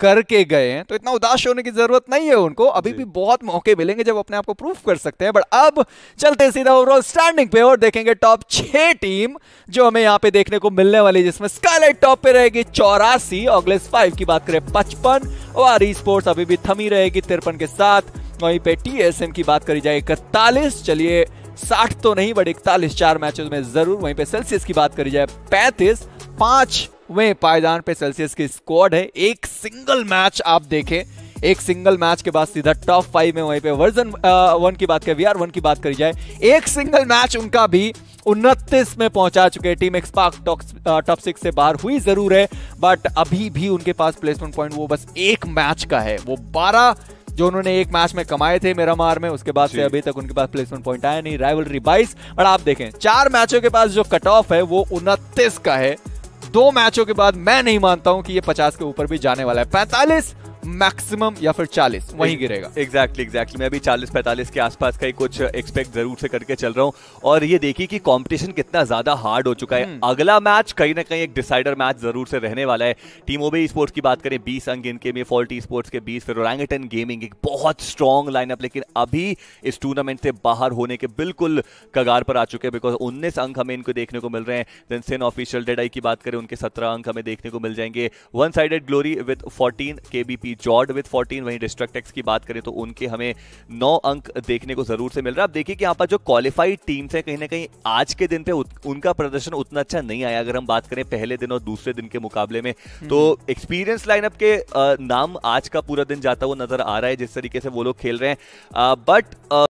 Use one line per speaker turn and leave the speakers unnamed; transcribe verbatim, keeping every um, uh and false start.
करके गए हैं, तो इतना उदास होने की जरूरत नहीं है उनको। अभी भी बहुत मौके मिलेंगे जब अपने आप को प्रूफ कर सकते हैं। बट अब चलते सीधा ओवरऑल स्टैंडिंग पे और देखेंगे टॉप छह टीम जो हमें यहाँ पे देखने को मिलने वाली, जिसमें स्काईलाइट टॉप पे रहेगी चौरासी, ऑगलेस फाइव की बात करें पचपन, और ई स्पोर्ट्स अभी भी थमी रहेगी तिरपन के साथ। वहीं पे टीएसएम की बात करी जाए इकतालीस, चलिए साठ तो नहीं बट इकतालीस चार मैचेस में जरूर। वहीं पे सेल्सियस की बात करी जाए पैंतीस, पांचवें पायदान पे सेल्सियस की स्क्वाड है। एक सिंगल मैच आप देखें, एक सिंगल मैच के बाद सीधा टॉप फाइव में। वहीं पे वर्जन वन की बात करें, वीआर वन की बात करी जाए, एक सिंगल मैच उनका भी उनतीस में पहुंचा चुके हैं। टीम एक्सपार्क टॉप सिक्स से बाहर हुई जरूर है बट अभी भी उनके पास प्लेसमेंट पॉइंट वो बस एक मैच का है। वो बारह जो उन्होंने एक मैच में कमाए थे मिरामार में, उसके बाद से अभी तक उनके पास प्लेसमेंट पॉइंट आया नहीं। राइवलरी बाईस, और आप देखें चार मैचों के पास जो कट ऑफ है वो उनतीस का है। दो मैचों के बाद मैं नहीं मानता हूं कि ये पचास के ऊपर भी जाने वाला है। पैंतालीस मैक्सिमम या फिर चालीस वहीं गिरेगा।
एग्जैक्टली एग्जैक्टली मैं भी चालीस पैंतालीस के आसपास का ही कुछ एक्सपेक्ट जरूर से करके चल रहा हूं। और ये देखिए कि कंपटीशन कितना ज्यादा हार्ड हो चुका है। अगला मैच कहीं ना कहीं एक डिसाइडर मैच जरूर से रहने वाला है। टीम ओबे स्पोर्ट्स की बात करें बीस अंक इनके में, फॉल्टी स्पोर्ट्स के बीस, फिर ओरंगेटन गेमिंग एक बहुत स्ट्रॉन्ग लाइनअप, लेकिन अभी इस टूर्नामेंट से बाहर होने के बिल्कुल कगार पर आ चुके हैं बिकॉज उन्नीस अंक हमें इनको देखने को मिल रहे हैं। Then sin official dead I की बात करें, उनके सत्रह अंक हमें देखने को मिल जाएंगे। One sided glory with fourteen, KBP जॉर्ड विद फोर्टीन। वहीं डिस्ट्रक्टेक्स की बात करें तो उनके हमें नौ अंक देखने को जरूर से मिल रहा है। अब देखिए कि यहाँ पर जो क्वालिफाइड टीम्स है कहीं ना कहीं आज के दिन पे उनका प्रदर्शन उतना अच्छा नहीं आया अगर हम बात करें पहले दिन और दूसरे दिन के मुकाबले में। तो एक्सपीरियंस लाइनअप के नाम आज का पूरा दिन जाता हुआ नजर आ रहा है जिस तरीके से वो लोग खेल रहे हैं। बट